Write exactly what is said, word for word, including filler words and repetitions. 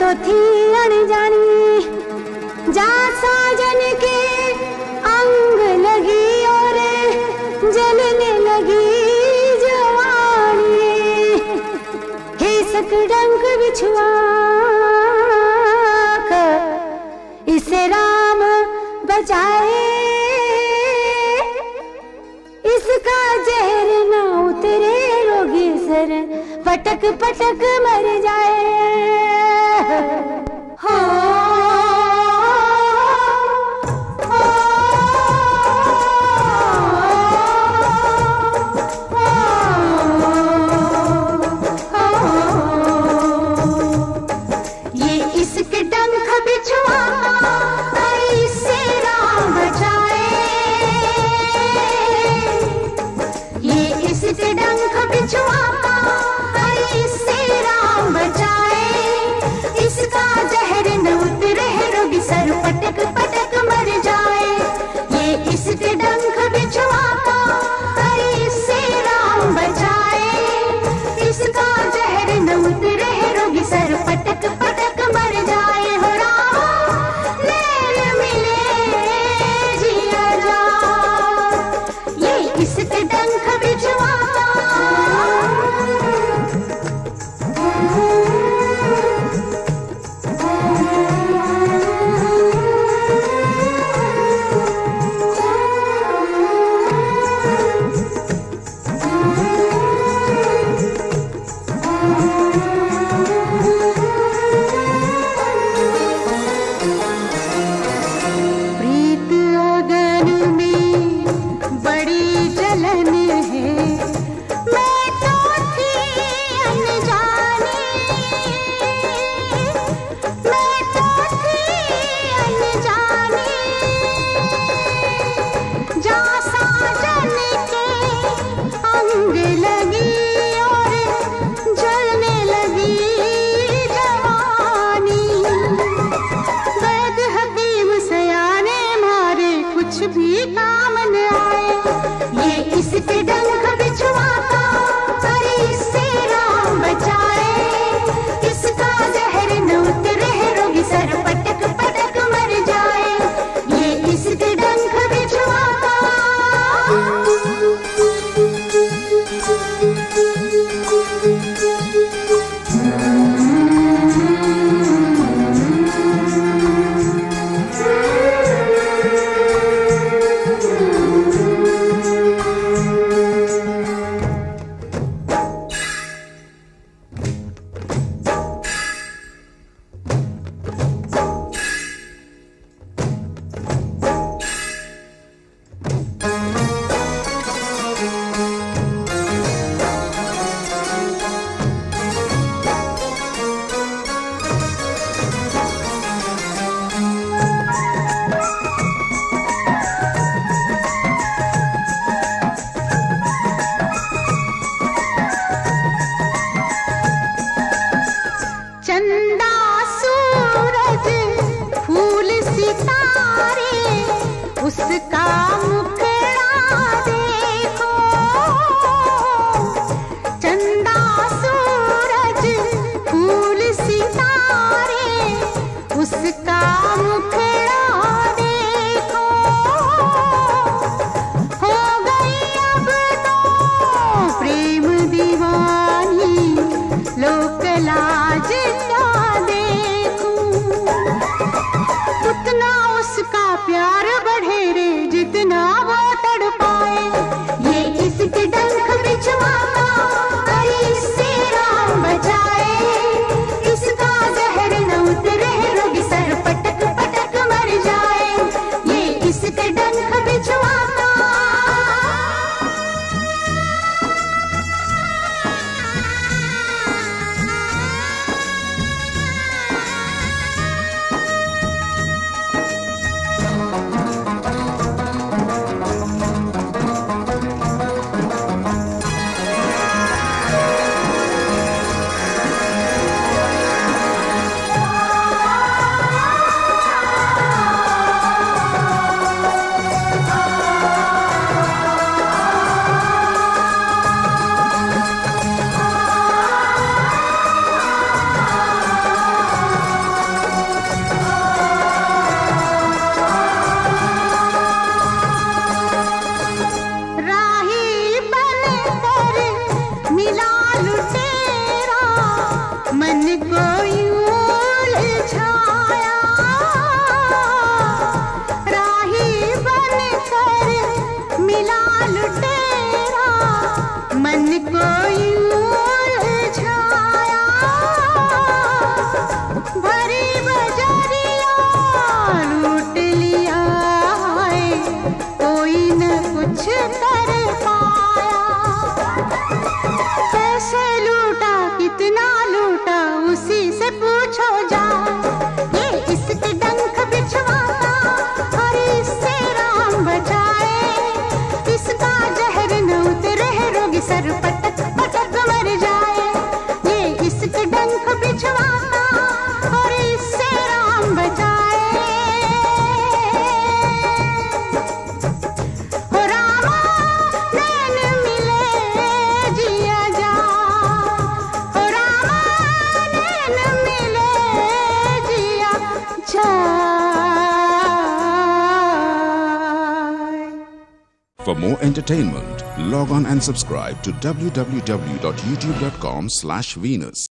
तो थी अनजानी, जा साजन के अंग लगी और जलने लगी जवानी। हिसक डंक बिछुआ कर इसे राम बचाए, इसका जहर न उतरे रोगी सर पटक पटक मर जाए। हो ये इसके डंक बिछुआ इससे राम बचाए, ये इसके डंक बिछुआ इससे राम बचाए, इसका जहर न उतरे रोगी सर पटक पटक मर जाए। ये इसके डंक बिछुआ इससे राम बचाए, इसका जहर न उतरे रोगी सर पटक पटक मर जाए। हो राम नैन मिले जिया जा, ये इसके डंक बिछुआ भी काम न आए। ये इसके डंक बिछुआ अरे इससे राम बचाए, इसका जहर न उतरे रोगी सर पटक पटक मर जाए। ये इसके डंक बिछुआ लुटेरा मन को यूं उलझाया, भरी बजरिया लूट लिया है, कोई न कुछ कर पाया। कैसे लूटा कितना लूटा उसी से पूछो जा, ये इसके डंक बिछवाता और इससे राम बचाए, इसका जहर न उतरे रोगी सर पटक पटक मर जाए। ये इसके डंक बिछवाता और इससे राम बचाए, हो रामा नैन मिले जिया जा, हो रामा नैन मिले जिया जा। For more entertainment, log on and subscribe to w w w dot youtube dot com slash Venus.